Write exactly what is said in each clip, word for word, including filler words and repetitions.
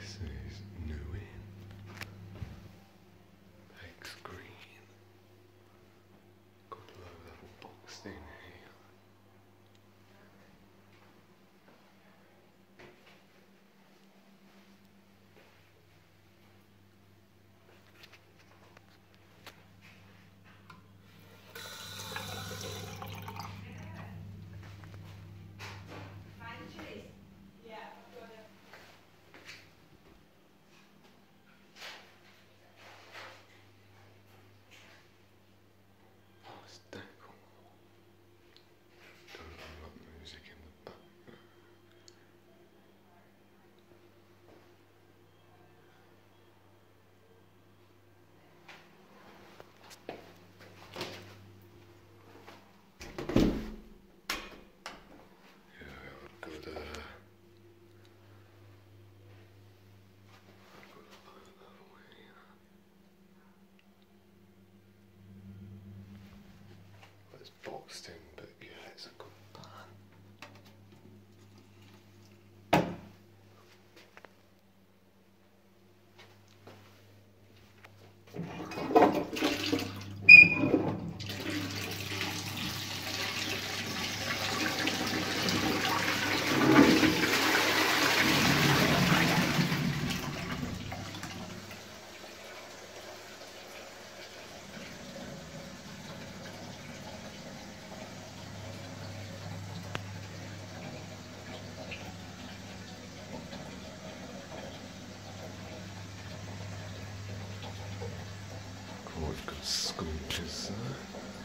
This is new in. Eggs green. Got a low level boxed in here. Boxed in, but yeah, it's a good pan. Quite good scooches there.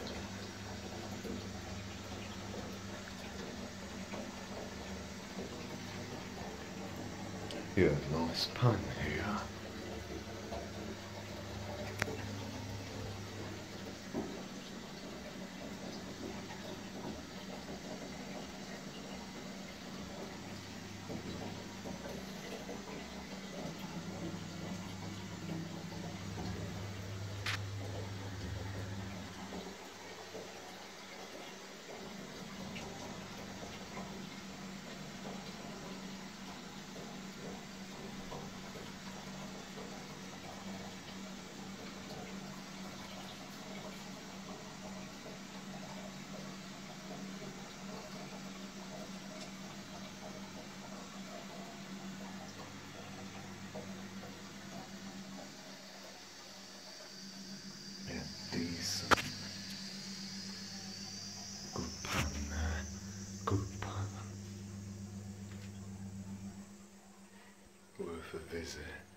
Yeah, nice pan here. Decent. Good pan there. Good pan. Worth a visit.